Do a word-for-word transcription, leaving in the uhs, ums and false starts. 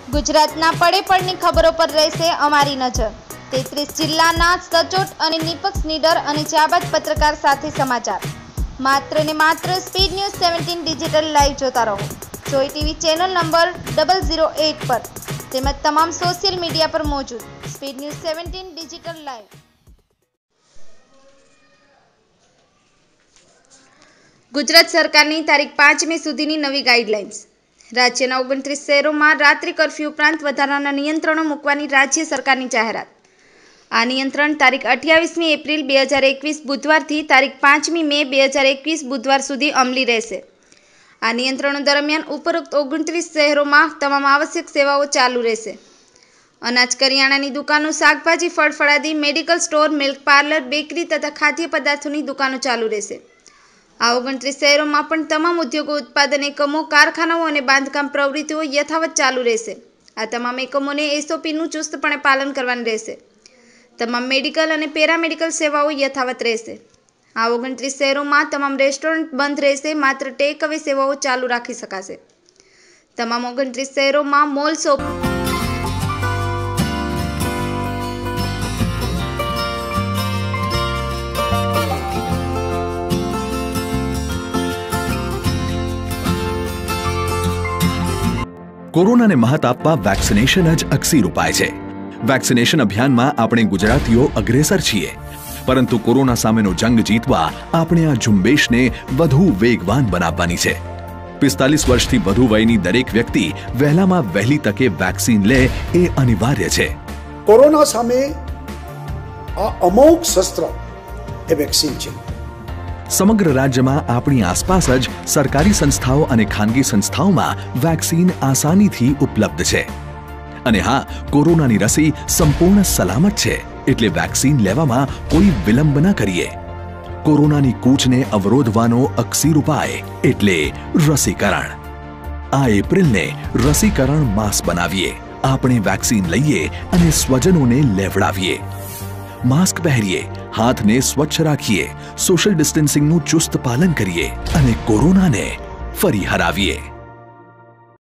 ગુજરાતના પડે પડની ખબરો પર રહેશે અમારી નજર। તેત્રીસ જિલ્લાના સચોટ અને નિષ્પક્ષ નીડર અને જાબાજ પત્રકાર સાથે સમાચાર। માત્ર ને માત્ર speed news seventeen digital live જોતા રહો। જોઈ TV channel number double zero eight પર તેમજ તમામ સોશિયલ મીડિયા પર મौजूद speed news seventeen digital live. Gujarat સરકારની તારીખ પાંચ મે સુધીની નવી ગાઈડલાઇન્સ। રાજ્યના ઓગણત્રીસ શહેરોમાં રાત્રિ કર્ફ્યુ ઉપરાંત વધારાના નિયંત્રણો મૂકવાની રાજ્ય સરકારની જાહેરાત। આ નિયંત્રણ તારીખ અઠ્યાવીસમી એપ્રિલ બે હજાર એકવીસ બુધવારથી તારીખ પાંચમી મે બે હજાર એકવીસ બુધવાર સુધી અમલી રહેશે। આ નિયંત્રણો દરમિયાન ઉપરોક્ત ઓગણત્રીસ શહેરોમાં તમામ આવશ્યક સેવાઓ ચાલુ રહેશે। અનાજ કરિયાણાની દુકાનો, શાકભાજી, ફળ ફળાદી, medical store, milk parlour, bakery તથા ખાદ્ય પદાર્થોની દુકાનો ચાલુ રહેશે। આ ઓગણત્રીસ શહેરોમાં પણ તમામ ઉદ્યોગો, ઉત્પાદન એકમો, કારખાનાઓ અને બાંધકામ પ્રવૃત્તિઓ યથાવત ચાલુ રહેશે। આ તમામ એકમોને એસઓપીનું ચુસ્તપણે પાલન કરવાનું રહેશે। તમામ મેડિકલ અને પેરામેડિકલ સેવાઓ યથાવત રહેશે। આ ઓગણત્રીસ શહેરોમાં તમામ રેસ્ટોરન્ટ બંધ રહેશે, માત્ર ટેક અવે સેવાઓ ચાલુ રાખી શકાશે। તમામ ઓગણત્રીસ શહેરોમાં મોલ, શોપ કોરોનાને મહાત આપવા વેક્સિનેશન જ અકસીર ઉપાય છે। વેક્સિનેશન અભિયાનમાં આપણે ગુજરાતીઓ અગ્રેસર છીએ, પરંતુ કોરોના સામેનો જંગ જીતવા આપણે આ ઝુંબેશને વધુ વેગવાન બનાવવાની છે। પિસ્તાલીસ વર્ષથી વધુ વયની દરેક વ્યક્તિ વહેલામાં વહેલી તકે વેક્સિન લે એ અનિવાર્ય છે। કોરોના સામે આ અમોઘ શસ્ત્ર એ વેક્સિન છે। સમગ્ર રાજ્યમાં આપણી આસપાસ જ સરકારી સંસ્થાઓ અને ખાનગી સંસ્થાઓમાં વેક્સિન આસાનીથી ઉપલબ્ધ છે। અને હા, કોરોનાની રસી સંપૂર્ણ સલામત છે, એટલે વેક્સિન લેવામાં કોઈ વિલંબ ન કરીએ। કોરોનાની કૂચને અવરોધવાનો અકસીર ઉપાય એટલે રસીકરણ। આ એપ્રિલને રસીકરણ માસ બનાવીએ। આપણે વેક્સિન લઈએ અને સ્વજનોને લેવડાવીએ। માસ્ક પહેરીએ, હાથને સ્વચ્છ રાખીએ, સોશિયલ ડિસ્ટન્સિંગનું ચુસ્ત પાલન કરીએ અને કોરોનાને ફરી હરાવીએ।